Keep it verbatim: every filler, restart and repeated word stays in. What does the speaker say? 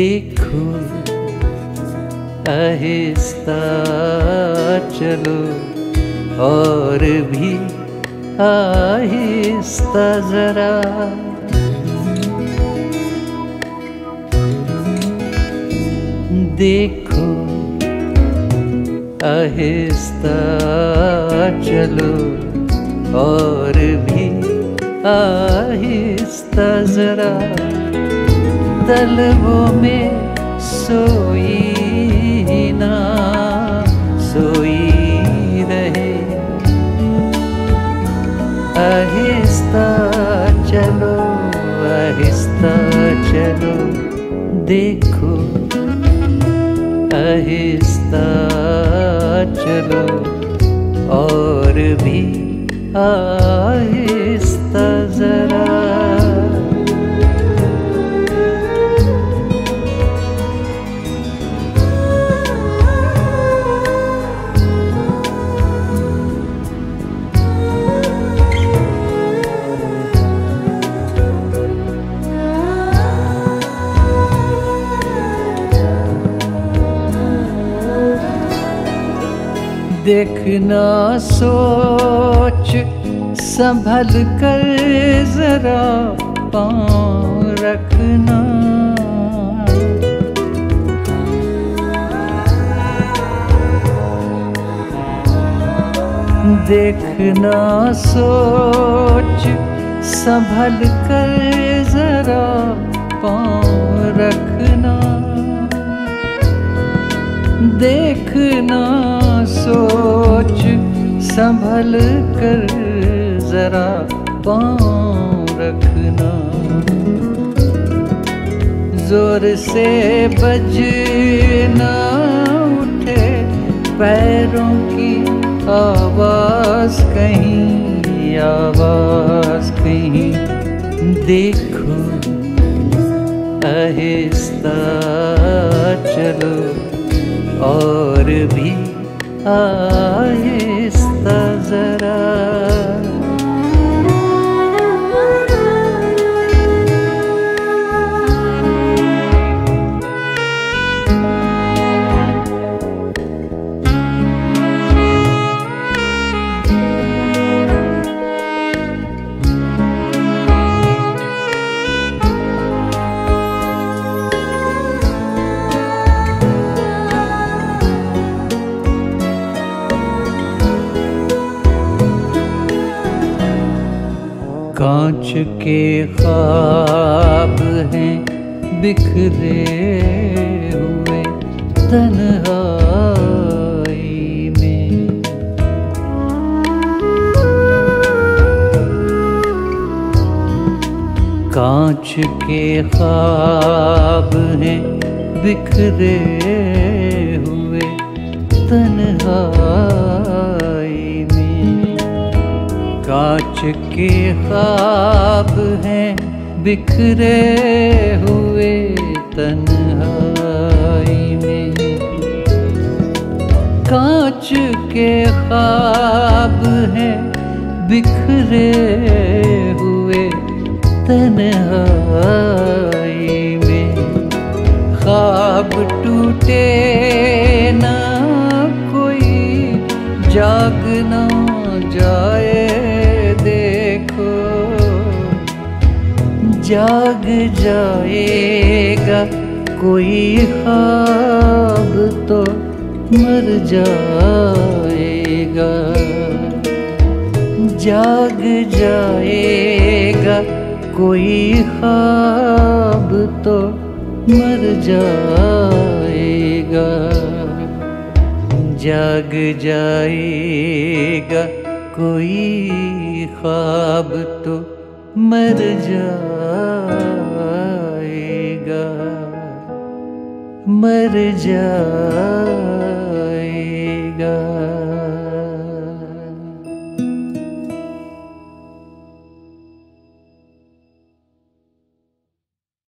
देखो आहिस्ता चलो और भी आहिस्ता जरा, देखो आहिस्ता चलो और भी आहिस्ता जरा, तलवों में सोई ना सोई रहे, आहिस्ता चलो आहिस्ता चलो, देखो आहिस्ता चलो और भी आहिस्ता जरा। देखना सोच संभल कर जरा पाँव रखना, देखना सोच संभल कर जरा पाँव रखना, देखना सोच संभल कर जरा पाँव रखना, जोर से बजना उठे पैरों की आवाज कहीं आवाज कहीं, देखो आहिस्ता चलो और भी आहिस्ता जरा। कांच के ख्वाब हैं बिखरे हुए तन्हाई में, कांच के ख्वाब हैं बिखरे हुए तन्हाई में, कांच के ख्वाब हैं बिखरे हुए तन्हाई में, कांच के ख्वाब हैं बिखरे हुए तन्हाई में, ख्वाब टूटे ना कोई जाग ना जाए, देखो जाग जाएगा कोई ख्वाब तो मर जाएगा, जाग जाएगा कोई ख्वाब तो मर जाएगा, जाग जाएगा कोई ख्वाब तो मर जाएगा, मर जाएगा।